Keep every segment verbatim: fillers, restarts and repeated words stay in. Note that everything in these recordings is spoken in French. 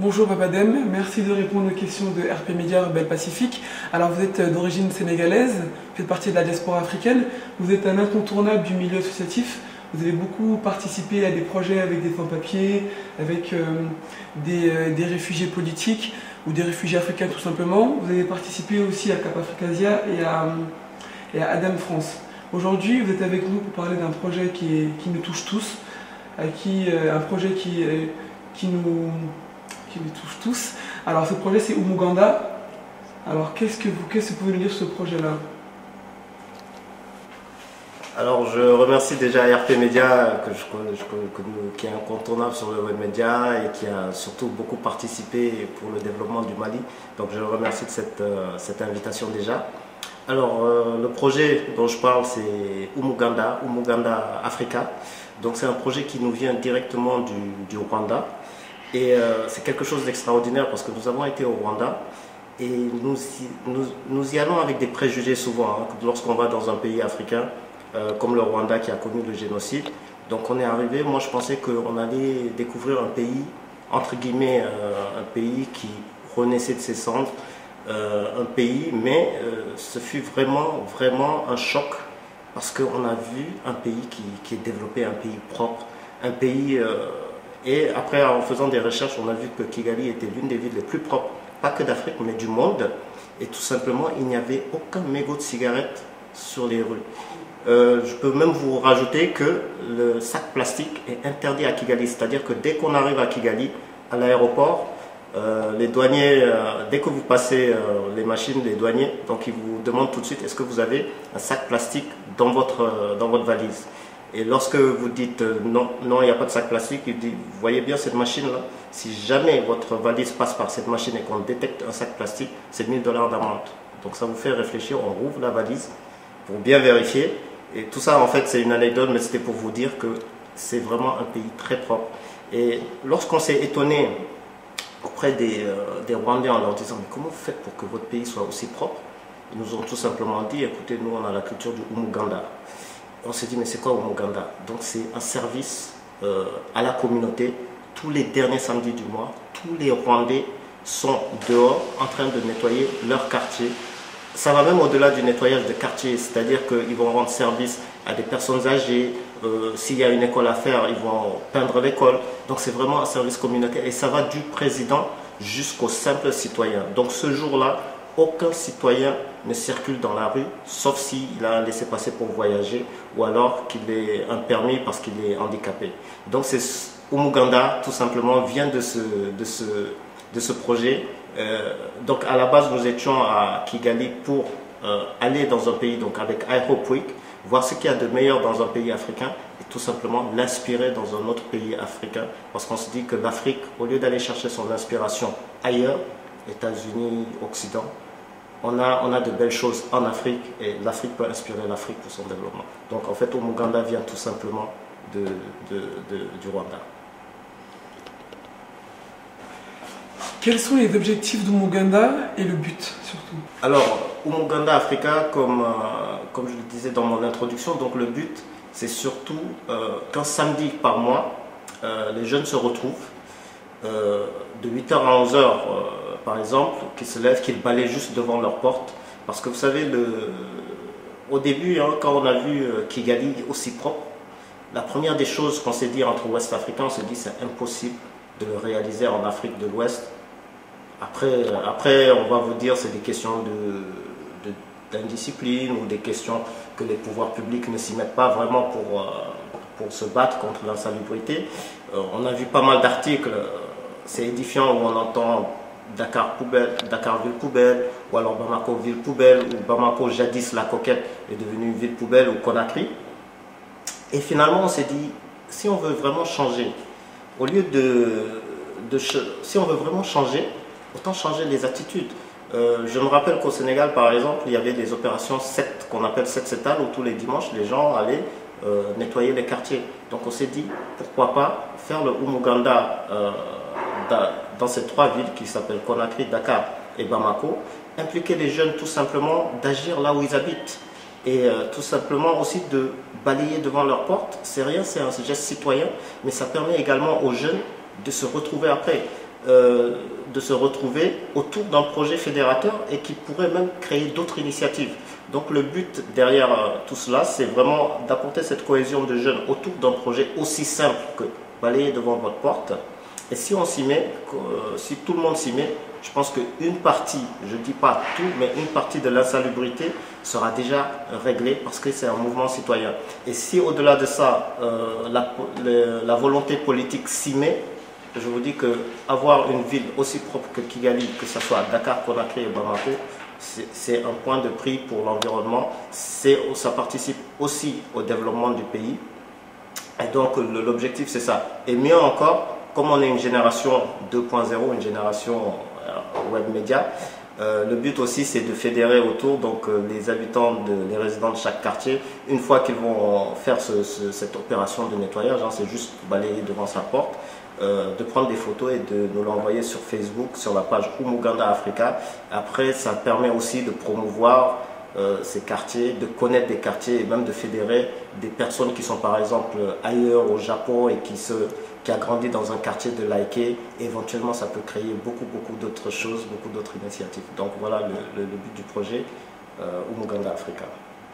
Bonjour Babadem, merci de répondre aux questions de R P Média Rebelle Pacifique. Alors vous êtes d'origine sénégalaise, vous faites partie de la diaspora africaine, vous êtes un incontournable du milieu associatif, vous avez beaucoup participé à des projets avec des sans-papiers, avec euh, des, euh, des réfugiés politiques ou des réfugiés africains tout simplement. Vous avez participé aussi à Cap Africasia et à, et à Adam France. Aujourd'hui vous êtes avec nous pour parler d'un projet qui, est, qui nous touche tous, à qui, euh, un projet qui, euh, qui nous... qui nous touche tous. Alors ce projet c'est Umuganda. Alors qu'est-ce que vous, qu'est-ce que vous pouvez nous dire sur ce projet-là? Alors je remercie déjà R P Média que je, je, que, qui est incontournable sur le web média et qui a surtout beaucoup participé pour le développement du Mali. Donc je remercie de cette, euh, cette invitation déjà. Alors euh, le projet dont je parle c'est Umuganda, Umuganda Africa. Donc c'est un projet qui nous vient directement du, du Rwanda. Et euh, c'est quelque chose d'extraordinaire parce que nous avons été au Rwanda et nous, nous, nous y allons avec des préjugés souvent hein, lorsqu'on va dans un pays africain euh, comme le Rwanda qui a connu le génocide. Donc on est arrivé, moi je pensais qu'on allait découvrir un pays, entre guillemets, euh, un pays qui renaissait de ses cendres, euh, un pays, mais euh, ce fut vraiment, vraiment un choc parce qu'on a vu un pays qui, qui est développé, un pays propre, un pays... Euh, Et après, en faisant des recherches, on a vu que Kigali était l'une des villes les plus propres, pas que d'Afrique, mais du monde. Et tout simplement, il n'y avait aucun mégot de cigarette sur les rues. Euh, je peux même vous rajouter que le sac plastique est interdit à Kigali. C'est-à-dire que dès qu'on arrive à Kigali, à l'aéroport, euh, les douaniers, euh, dès que vous passez euh, les machines, les douaniers, donc ils vous demandent tout de suite, est-ce que vous avez un sac plastique dans votre, euh, dans votre valise? Et lorsque vous dites euh, non, non, il n'y a pas de sac plastique, il dit, vous voyez bien cette machine-là, si jamais votre valise passe par cette machine et qu'on détecte un sac plastique, c'est mille dollars d'amende. Donc ça vous fait réfléchir, on rouvre la valise pour bien vérifier. Et tout ça, en fait, c'est une anecdote, mais c'était pour vous dire que c'est vraiment un pays très propre. Et lorsqu'on s'est étonné auprès des, euh, des Rwandais en leur disant, mais comment vous faites pour que votre pays soit aussi propre? Ils nous ont tout simplement dit, écoutez, nous, on a la culture du Umuganda. On s'est dit, mais c'est quoi Umuganda? Donc c'est un service euh, à la communauté. Tous les derniers samedis du mois, tous les Rwandais sont dehors en train de nettoyer leur quartier. Ça va même au-delà du nettoyage de quartier, c'est-à-dire qu'ils vont rendre service à des personnes âgées. Euh, S'il y a une école à faire, ils vont peindre l'école. Donc c'est vraiment un service communautaire et ça va du président jusqu'au simple citoyen. Donc ce jour-là, aucun citoyen ne circule dans la rue, sauf s'il a un laissez-passer pour voyager ou alors qu'il ait un permis parce qu'il est handicapé. Donc Umuganda, tout simplement, vient de ce, de ce, de ce projet. Euh, donc à la base, nous étions à Kigali pour euh, aller dans un pays, donc avec I Hope Week, voir ce qu'il y a de meilleur dans un pays africain et tout simplement l'inspirer dans un autre pays africain. Parce qu'on se dit que l'Afrique, au lieu d'aller chercher son inspiration ailleurs, États-Unis, Occident, on a, on a de belles choses en Afrique et l'Afrique peut inspirer l'Afrique pour son développement. Donc en fait, Umuganda vient tout simplement de, de, de, du Rwanda. Quels sont les objectifs d'Umuganda et le but surtout? Alors, Umuganda Africa, comme, euh, comme je le disais dans mon introduction, donc le but c'est surtout euh, qu'un samedi par mois, euh, les jeunes se retrouvent euh, de huit heures à onze heures. Euh, par exemple, qui se lèvent, qui balayent juste devant leur porte. Parce que vous savez, le, au début, hein, quand on a vu Kigali aussi propre, la première des choses qu'on s'est dit entre Ouest Africains, on s'est dit c'est impossible de le réaliser en Afrique de l'Ouest. Après, après, on va vous dire c'est des questions de, de, d'indiscipline ou des questions que les pouvoirs publics ne s'y mettent pas vraiment pour, pour se battre contre l'insalubrité. On a vu pas mal d'articles, c'est édifiant où on entend Dakar poubelle, Dakar ville poubelle, ou alors Bamako ville poubelle, ou Bamako jadis la coquette est devenue ville poubelle, ou Conakry. Et finalement on s'est dit, si on veut vraiment changer, au lieu de, de si on veut vraiment changer, autant changer les attitudes. Euh, je me rappelle qu'au Sénégal par exemple, il y avait des opérations sept qu'on appelle sept setal, où tous les dimanches les gens allaient euh, nettoyer les quartiers. Donc on s'est dit, pourquoi pas faire le Umuganda euh, dans ces trois villes qui s'appellent Conakry, Dakar et Bamako, impliquer les jeunes tout simplement d'agir là où ils habitent et euh, tout simplement aussi de balayer devant leur porte. C'est rien, c'est un geste citoyen, mais ça permet également aux jeunes de se retrouver après. euh, de se retrouver autour d'un projet fédérateur et qui pourrait même créer d'autres initiatives. Donc le but derrière euh, tout cela, c'est vraiment d'apporter cette cohésion de jeunes autour d'un projet aussi simple que balayer devant votre porte. Et si on s'y met, euh, si tout le monde s'y met, je pense qu'une partie, je ne dis pas tout, mais une partie de l'insalubrité sera déjà réglée parce que c'est un mouvement citoyen. Et si au-delà de ça, euh, la, le, la volonté politique s'y met, je vous dis qu'avoir une ville aussi propre que Kigali, que ce soit à Dakar, Conakry et Bamako, c'est un point de prix pour l'environnement. Ça participe aussi au développement du pays. Et donc l'objectif c'est ça. Et mieux encore, comme on est une génération deux point zéro, une génération web média, euh, le but aussi c'est de fédérer autour donc, euh, les habitants, de, les résidents de chaque quartier. Une fois qu'ils vont faire ce, ce, cette opération de nettoyage, hein, c'est juste balayer devant sa porte, euh, de prendre des photos et de nous l'envoyer sur Facebook, sur la page Umuganda Africa. Après, ça permet aussi de promouvoir euh, ces quartiers, de connaître des quartiers et même de fédérer des personnes qui sont par exemple ailleurs au Japon et qui se... qui a grandi dans un quartier de Laïké, éventuellement ça peut créer beaucoup beaucoup d'autres choses, beaucoup d'autres initiatives. Donc voilà le, le, le but du projet euh, Umuganda Africa.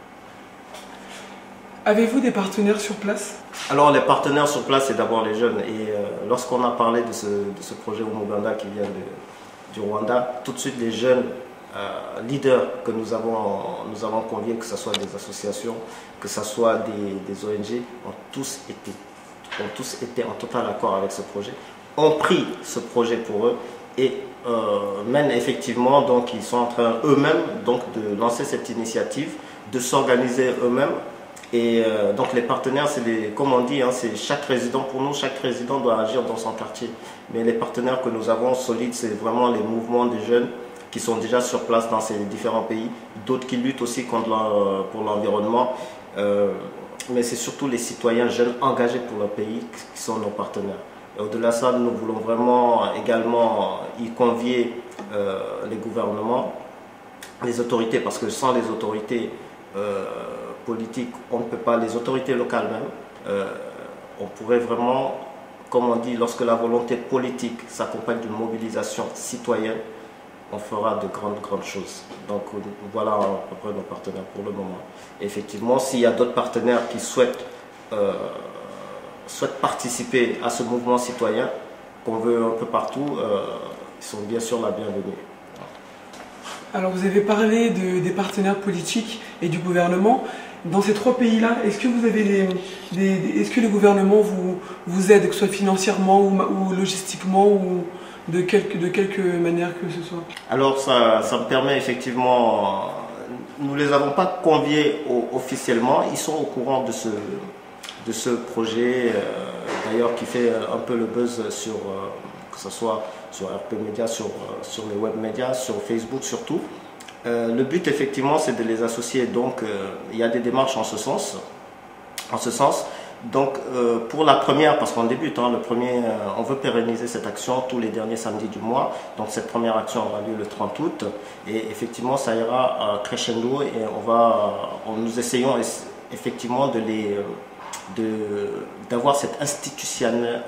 Avez-vous des partenaires sur place? Alors les partenaires sur place, c'est d'abord les jeunes. Et euh, lorsqu'on a parlé de ce, de ce projet Umuganda qui vient de, du Rwanda, tout de suite les jeunes euh, leaders que nous avons, nous avons conviés, que ce soit des associations, que ce soit des, des O N G, ont tous été ont tous été en total accord avec ce projet, ont pris ce projet pour eux et euh, mènent effectivement, donc ils sont en train eux-mêmes donc de lancer cette initiative, de s'organiser eux-mêmes. Et euh, donc les partenaires, c'est les, comme on dit, hein, c'est chaque résident, pour nous, chaque résident doit agir dans son quartier. Mais les partenaires que nous avons solides, c'est vraiment les mouvements des jeunes qui sont déjà sur place dans ces différents pays, d'autres qui luttent aussi contre la, pour l'environnement. Euh, mais c'est surtout les citoyens jeunes engagés pour leur pays qui sont nos partenaires. Et au-delà de ça, nous voulons vraiment également y convier euh, les gouvernements, les autorités, parce que sans les autorités euh, politiques, on ne peut pas, les autorités locales même, euh, on pourrait vraiment, comme on dit, lorsque la volonté politique s'accompagne d'une mobilisation citoyenne, on fera de grandes, grandes choses. Donc voilà à peu près nos partenaires pour le moment. Et effectivement, s'il y a d'autres partenaires qui souhaitent, euh, souhaitent participer à ce mouvement citoyen, qu'on veut un peu partout, euh, ils sont bien sûr la bienvenue. Alors vous avez parlé de, des partenaires politiques et du gouvernement. Dans ces trois pays-là, est-ce que vous avez des, des, des est-ce que le gouvernement vous, vous aide, que ce soit financièrement ou, ou logistiquement ou de quelque, de quelque manière que ce soit? Alors ça, ça me permet effectivement, nous ne les avons pas conviés au, officiellement, ils sont au courant de ce, de ce projet, euh, d'ailleurs qui fait un peu le buzz sur, euh, que ce soit sur R P Média, sur, euh, sur les web médias, sur Facebook surtout. Euh, le but effectivement c'est de les associer, donc euh, il y a des démarches en ce sens, en ce sens. Donc euh, pour la première, parce qu'on débute, hein, le premier, euh, on veut pérenniser cette action tous les derniers samedis du mois. Donc cette première action aura lieu le trente août et effectivement ça ira euh, crescendo et on va, on, nous essayons effectivement de les, de, d'avoir cette institutionnalisation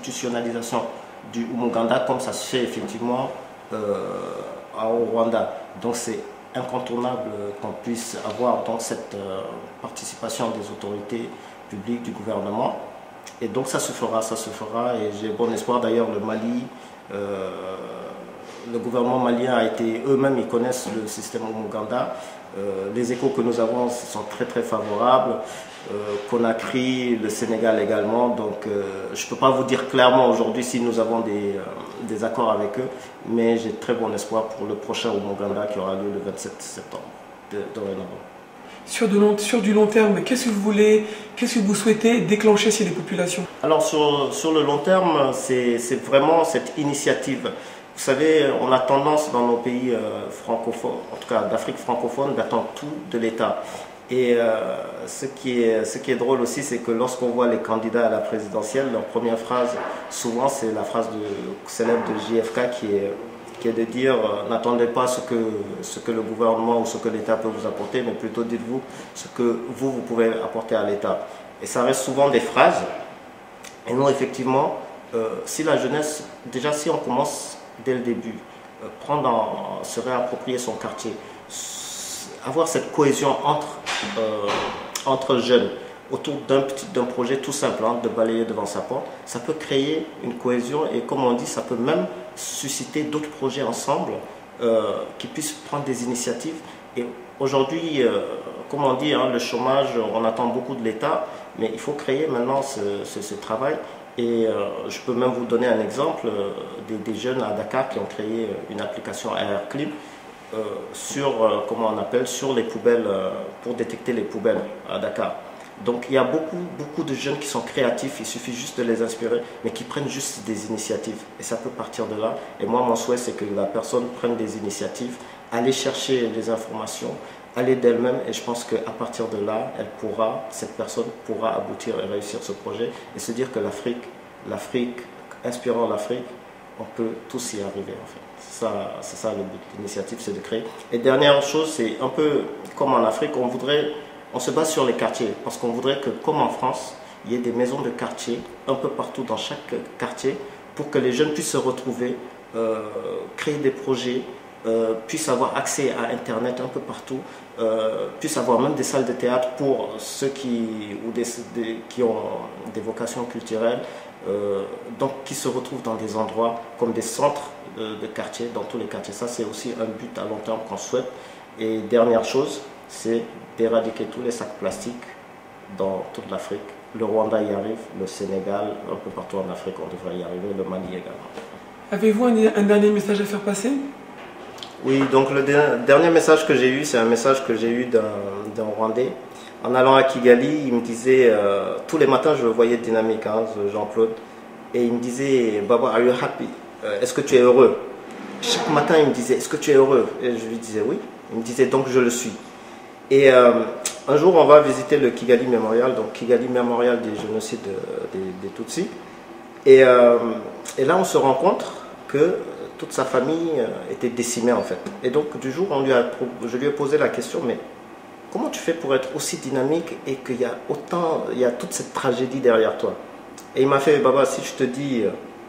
du Umuganda comme ça se fait effectivement euh, au Rwanda. Donc c'est incontournable qu'on puisse avoir donc cette euh, participation des autorités public, du gouvernement. Et donc ça se fera, ça se fera. Et j'ai bon espoir d'ailleurs, le Mali, euh, le gouvernement malien a été, eux-mêmes, ils connaissent le système Umuganda. Euh, les échos que nous avons sont très très favorables. Euh, Conakry, le Sénégal également. Donc euh, je ne peux pas vous dire clairement aujourd'hui si nous avons des, euh, des accords avec eux, mais j'ai très bon espoir pour le prochain Umuganda qui aura lieu le vingt-sept septembre dorénavant. Sur, de long, sur du long terme, qu'est-ce que vous voulez, qu'est-ce que vous souhaitez déclencher chez les populations? Alors sur, sur le long terme, c'est vraiment cette initiative. Vous savez, on a tendance dans nos pays euh, francophones, en tout cas d'Afrique francophone, d'attendre tout de l'État. Et euh, ce, qui est, ce qui est drôle aussi, c'est que lorsqu'on voit les candidats à la présidentielle, leur première phrase, souvent c'est la phrase de, célèbre de J F K qui est... qui est de dire euh, n'attendez pas ce que, ce que le gouvernement ou ce que l'État peut vous apporter, mais plutôt dites-vous ce que vous, vous pouvez apporter à l'État. Et ça reste souvent des phrases. Et nous, effectivement, euh, si la jeunesse, déjà si on commence dès le début, euh, prendre en, se réapproprier son quartier, avoir cette cohésion entre, euh, entre jeunes, autour d'un petit d'un projet tout simple, hein, de balayer devant sa porte, ça peut créer une cohésion et comme on dit, ça peut même susciter d'autres projets ensemble euh, qui puissent prendre des initiatives. Et aujourd'hui, euh, comme on dit, hein, le chômage, on attend beaucoup de l'État, mais il faut créer maintenant ce, ce, ce travail. Et euh, je peux même vous donner un exemple euh, des, des jeunes à Dakar qui ont créé une application AirClim euh, sur, euh, comment on appelle, sur les poubelles, euh, pour détecter les poubelles à Dakar. Donc il y a beaucoup, beaucoup de jeunes qui sont créatifs, il suffit juste de les inspirer, mais qui prennent juste des initiatives. Et ça peut partir de là. Et moi, mon souhait, c'est que la personne prenne des initiatives, aller chercher les informations, aller d'elle-même. Et je pense qu'à partir de là, elle pourra, cette personne pourra aboutir et réussir ce projet et se dire que l'Afrique, l'Afrique, inspirant l'Afrique, on peut tous y arriver en fait. C'est ça, c'est ça le but de l'initiative, c'est de créer. Et dernière chose, c'est un peu comme en Afrique, on voudrait... On se base sur les quartiers parce qu'on voudrait que, comme en France, il y ait des maisons de quartier un peu partout dans chaque quartier pour que les jeunes puissent se retrouver, euh, créer des projets, euh, puissent avoir accès à Internet un peu partout, euh, puissent avoir même des salles de théâtre pour ceux qui, ou des, des, qui ont des vocations culturelles, euh, donc qui se retrouvent dans des endroits comme des centres de, de quartier, dans tous les quartiers. Ça, c'est aussi un but à long terme qu'on souhaite. Et dernière chose, c'est d'éradiquer tous les sacs plastiques dans toute l'Afrique. Le Rwanda y arrive, le Sénégal, un peu partout en Afrique, on devrait y arriver, le Mali également. Avez-vous un, un dernier message à faire passer? Oui, donc le dernier message que j'ai eu, c'est un message que j'ai eu d'un Rwandais. En allant à Kigali, il me disait, euh, tous les matins je le voyais dynamique, hein, Jean-Claude, et il me disait, Baba, are you happy? euh, Est-ce que tu es heureux? Chaque matin, il me disait, est-ce que tu es heureux? Et je lui disais, oui. Il me disait, donc je le suis. Et euh, un jour, on va visiter le Kigali Memorial, donc Kigali Memorial des génocides des, des Tutsis. Et, euh, et là, on se rend compte que toute sa famille était décimée en fait. Et donc, du jour, on lui a, je lui ai posé la question, mais comment tu fais pour être aussi dynamique et qu'il y a autant, il y a toute cette tragédie derrière toi? Et il m'a fait, Baba, si je te dis,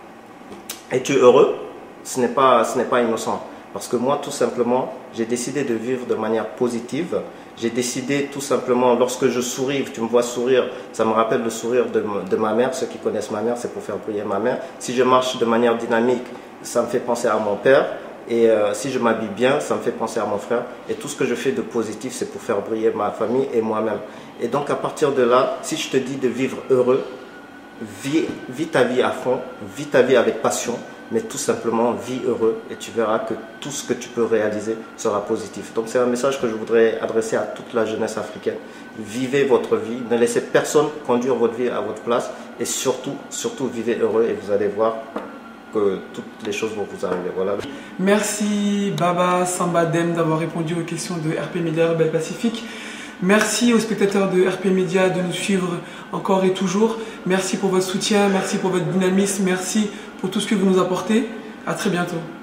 es-tu heureux? Ce n'est pas, ce n'est pas innocent. Parce que moi, tout simplement, j'ai décidé de vivre de manière positive. J'ai décidé tout simplement, lorsque je souris, tu me vois sourire, ça me rappelle le sourire de, de ma mère. Ceux qui connaissent ma mère, c'est pour faire briller ma mère. Si je marche de manière dynamique, ça me fait penser à mon père. Et euh, si je m'habille bien, ça me fait penser à mon frère. Et tout ce que je fais de positif, c'est pour faire briller ma famille et moi-même. Et donc, à partir de là, si je te dis de vivre heureux, vis, vis ta vie à fond, vis ta vie avec passion. Mais tout simplement, vis heureux et tu verras que tout ce que tu peux réaliser sera positif. Donc c'est un message que je voudrais adresser à toute la jeunesse africaine. Vivez votre vie, ne laissez personne conduire votre vie à votre place et surtout, surtout vivez heureux et vous allez voir que toutes les choses vont vous arriver. Voilà. Merci Baba Samba Dème d'avoir répondu aux questions de R P Média Rebelle Pacifique. Merci aux spectateurs de R P Média de nous suivre encore et toujours. Merci pour votre soutien, merci pour votre dynamisme, merci pour tout ce que vous nous apportez. À très bientôt.